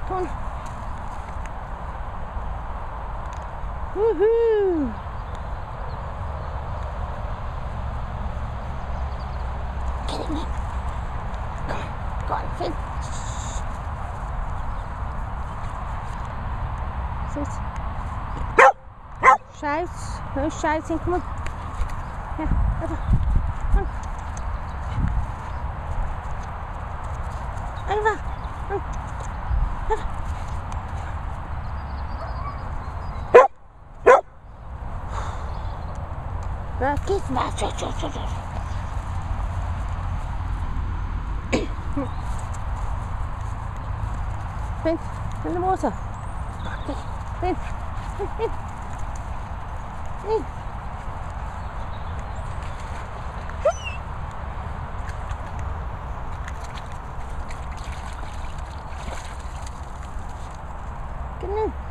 Come on. Woohoo! Get in there. Go on, Finn. Sit. Shout. No shouting. Come on. Yeah, over. Come on. Over. Over. Kiss my Finn, in the water. Finn, Finn. Get in.